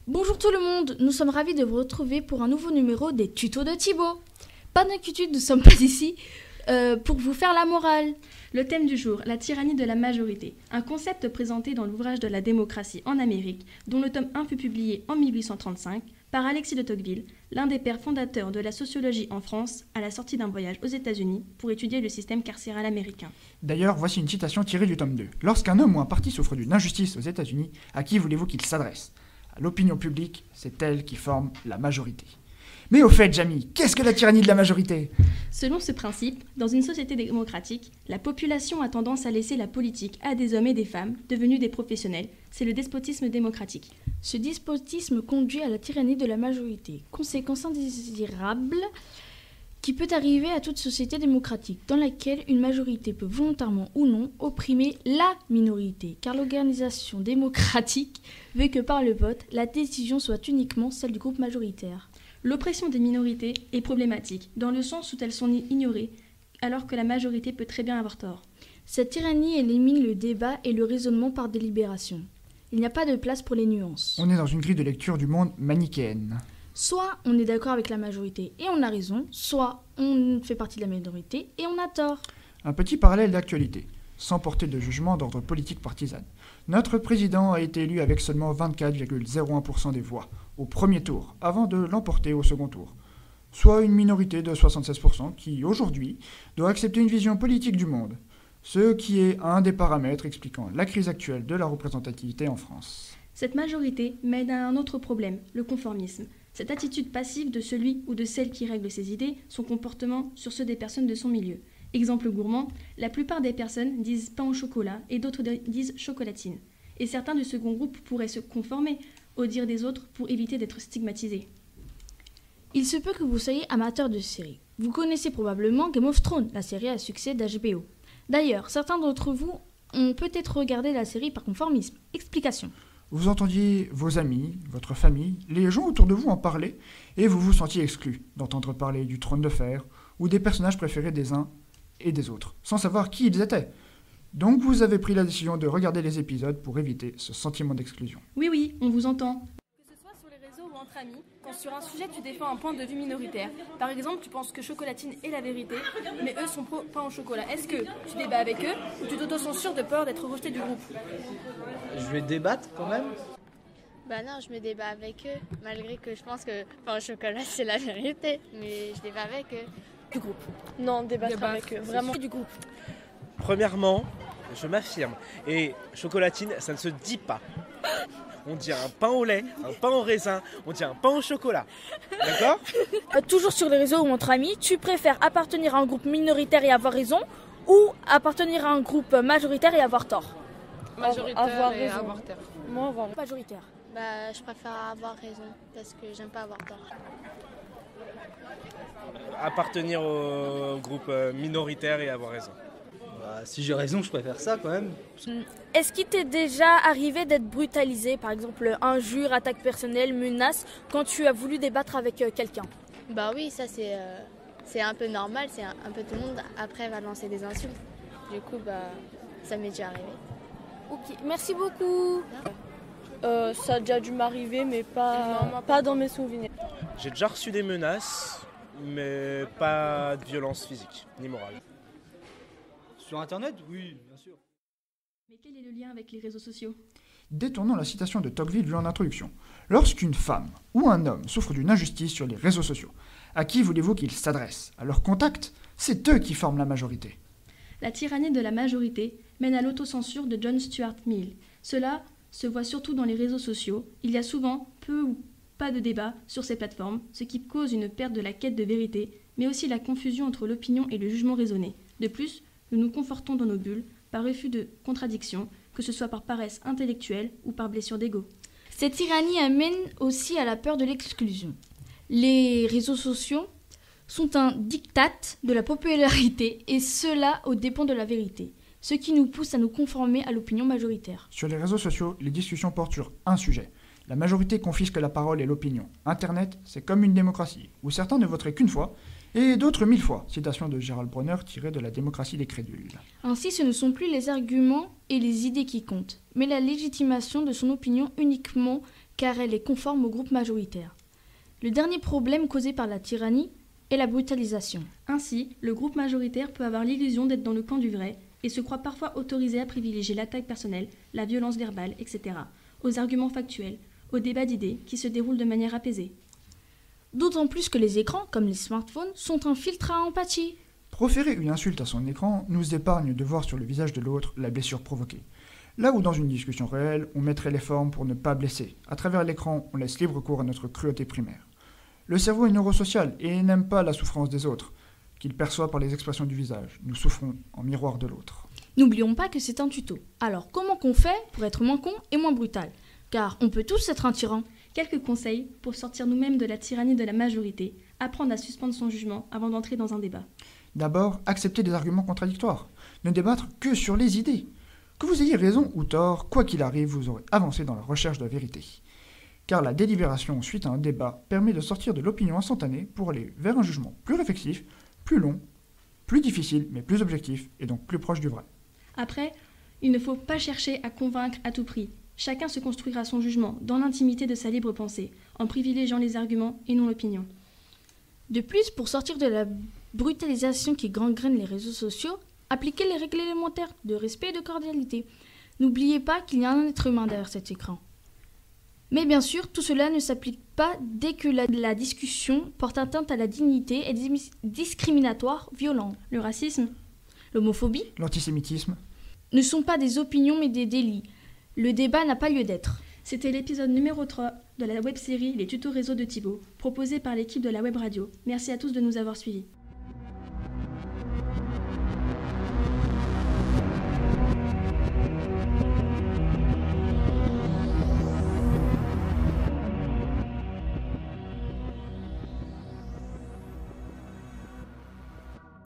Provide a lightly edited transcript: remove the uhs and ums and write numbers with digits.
Bonjour tout le monde, nous sommes ravis de vous retrouver pour un nouveau numéro des tutos de Thibaut. Pas d'inquiétude, nous ne sommes pas ici pour vous faire la morale. Le thème du jour, la tyrannie de la majorité, un concept présenté dans l'ouvrage de la démocratie en Amérique, dont le tome 1 fut publié en 1835 par Alexis de Tocqueville, l'un des pères fondateurs de la sociologie en France, à la sortie d'un voyage aux États-Unis pour étudier le système carcéral américain. D'ailleurs, voici une citation tirée du tome 2. Lorsqu'un homme ou un parti souffre d'une injustice aux États-Unis, à qui voulez-vous qu'il s'adresse ? À l'opinion publique, c'est elle qui forme la majorité. Mais au fait, Jamy, qu'est-ce que la tyrannie de la majorité ? Selon ce principe, dans une société démocratique, la population a tendance à laisser la politique à des hommes et des femmes devenus des professionnels. C'est le despotisme démocratique. Ce despotisme conduit à la tyrannie de la majorité, conséquence indésirable qui peut arriver à toute société démocratique, dans laquelle une majorité peut volontairement ou non opprimer la minorité, car l'organisation démocratique veut que par le vote, la décision soit uniquement celle du groupe majoritaire. L'oppression des minorités est problématique, dans le sens où elles sont ignorées, alors que la majorité peut très bien avoir tort. Cette tyrannie élimine le débat et le raisonnement par délibération. Il n'y a pas de place pour les nuances. On est dans une grille de lecture du monde manichéenne. Soit on est d'accord avec la majorité et on a raison, soit on fait partie de la minorité et on a tort. Un petit parallèle d'actualité, sans porter de jugement d'ordre politique partisane. Notre président a été élu avec seulement 24,01% des voix au premier tour, avant de l'emporter au second tour. Soit une minorité de 76% qui, aujourd'hui, doit accepter une vision politique du monde, ce qui est un des paramètres expliquant la crise actuelle de la représentativité en France. Cette majorité mène à un autre problème, le conformisme. Cette attitude passive de celui ou de celle qui règle ses idées, son comportement sur ceux des personnes de son milieu. Exemple gourmand, la plupart des personnes disent pain au chocolat et d'autres disent chocolatine. Et certains du second groupe pourraient se conformer au dire des autres pour éviter d'être stigmatisés. Il se peut que vous soyez amateur de séries. Vous connaissez probablement Game of Thrones, la série à succès d'HBO. D'ailleurs, certains d'entre vous ont peut-être regardé la série par conformisme. Explication. Vous entendiez vos amis, votre famille, les gens autour de vous en parler, et vous vous sentiez exclu d'entendre parler du trône de fer ou des personnages préférés des uns et des autres, sans savoir qui ils étaient. Donc vous avez pris la décision de regarder les épisodes pour éviter ce sentiment d'exclusion. Oui, on vous entend. Que ce soit sur les réseaux ou entre amis, quand sur un sujet tu défends un point de vue minoritaire, par exemple tu penses que chocolatine est la vérité, mais eux sont pro pain au chocolat, est-ce que tu débats avec eux ou tu t'auto-censures de peur d'être rejeté du groupe ? Je vais débattre quand même. Bah non, je me débat avec eux, malgré que je pense que pain au chocolat c'est la vérité, mais je débat avec eux. Du groupe. Non, débattre avec eux, vraiment. Du groupe. Premièrement, je m'affirme. Et chocolatine, ça ne se dit pas. On dit un pain au lait, un pain au raisin, on dit un pain au chocolat. D'accord ? Toujours sur les réseaux ou entre amis, tu préfères appartenir à un groupe minoritaire et avoir raison ou appartenir à un groupe majoritaire et avoir tort ? Majoritaire avoir et raison. avoir tort. Moi, avoir majoritaire. Bah je préfère avoir raison, parce que j'aime pas avoir tort. Appartenir au groupe minoritaire et avoir raison. Bah, si j'ai raison, je préfère ça quand même. Est-ce qu'il t'est déjà arrivé d'être brutalisé, par exemple injure, attaque personnelle, menace, quand tu as voulu débattre avec quelqu'un ? Bah oui, ça c'est un peu normal, c'est un peu tout le monde après va lancer des insultes. Du coup, bah ça m'est déjà arrivé. Ok, merci beaucoup. Ça a déjà dû m'arriver, mais pas dans mes souvenirs. J'ai déjà reçu des menaces, mais pas de violence physique, ni morale. Sur Internet, oui, bien sûr. Mais quel est le lien avec les réseaux sociaux ? Détournons la citation de Tocqueville lue en introduction. Lorsqu'une femme ou un homme souffre d'une injustice sur les réseaux sociaux, à qui voulez-vous qu'ils s'adressent ? À leur contact ? C'est eux qui forment la majorité. La tyrannie de la majorité mène à l'autocensure de John Stuart Mill. Cela se voit surtout dans les réseaux sociaux. Il y a souvent peu ou pas de débat sur ces plateformes, ce qui cause une perte de la quête de vérité, mais aussi la confusion entre l'opinion et le jugement raisonné. De plus, nous nous confortons dans nos bulles, par refus de contradiction, que ce soit par paresse intellectuelle ou par blessure d'ego. Cette tyrannie amène aussi à la peur de l'exclusion. Les réseaux sociaux sont un diktat de la popularité et cela aux dépens de la vérité, ce qui nous pousse à nous conformer à l'opinion majoritaire. Sur les réseaux sociaux, les discussions portent sur un sujet. La majorité confisque la parole et l'opinion. Internet, c'est comme une démocratie, où certains ne voteraient qu'une fois, et d'autres 1000 fois. Citation de Gérald Bronner tirée de La démocratie des crédules. Ainsi, ce ne sont plus les arguments et les idées qui comptent, mais la légitimation de son opinion uniquement car elle est conforme au groupe majoritaire. Le dernier problème causé par la tyrannie est la brutalisation. Ainsi, le groupe majoritaire peut avoir l'illusion d'être dans le camp du vrai et se croit parfois autorisé à privilégier l'attaque personnelle, la violence verbale, etc., aux arguments factuels, aux débats d'idées qui se déroulent de manière apaisée. D'autant plus que les écrans, comme les smartphones, sont un filtre à empathie. Proférer une insulte à son écran nous épargne de voir sur le visage de l'autre la blessure provoquée. Là où dans une discussion réelle, on mettrait les formes pour ne pas blesser. À travers l'écran, on laisse libre cours à notre cruauté primaire. Le cerveau est neurosocial et n'aime pas la souffrance des autres, qu'il perçoit par les expressions du visage. Nous souffrons en miroir de l'autre. N'oublions pas que c'est un tuto. Alors comment qu'on fait pour être moins con et moins brutal? Car on peut tous être un tyran. Quelques conseils pour sortir nous-mêmes de la tyrannie de la majorité, apprendre à suspendre son jugement avant d'entrer dans un débat. D'abord, accepter des arguments contradictoires. Ne débattre que sur les idées. Que vous ayez raison ou tort, quoi qu'il arrive, vous aurez avancé dans la recherche de la vérité. Car la délibération suite à un débat permet de sortir de l'opinion instantanée pour aller vers un jugement plus réflexif, plus long, plus difficile, mais plus objectif, et donc plus proche du vrai. Après, il ne faut pas chercher à convaincre à tout prix. Chacun se construira son jugement dans l'intimité de sa libre pensée, en privilégiant les arguments et non l'opinion. De plus, pour sortir de la brutalisation qui gangrène les réseaux sociaux, appliquez les règles élémentaires de respect et de cordialité. N'oubliez pas qu'il y a un être humain derrière cet écran. Mais bien sûr, tout cela ne s'applique pas dès que la discussion porte atteinte à la dignité et est discriminatoire, violent. Le racisme, l'homophobie, l'antisémitisme ne sont pas des opinions mais des délits. Le débat n'a pas lieu d'être. C'était l'épisode numéro 3 de la web-série Les tutos réseau de Thibaut, proposé par l'équipe de la web radio. Merci à tous de nous avoir suivis.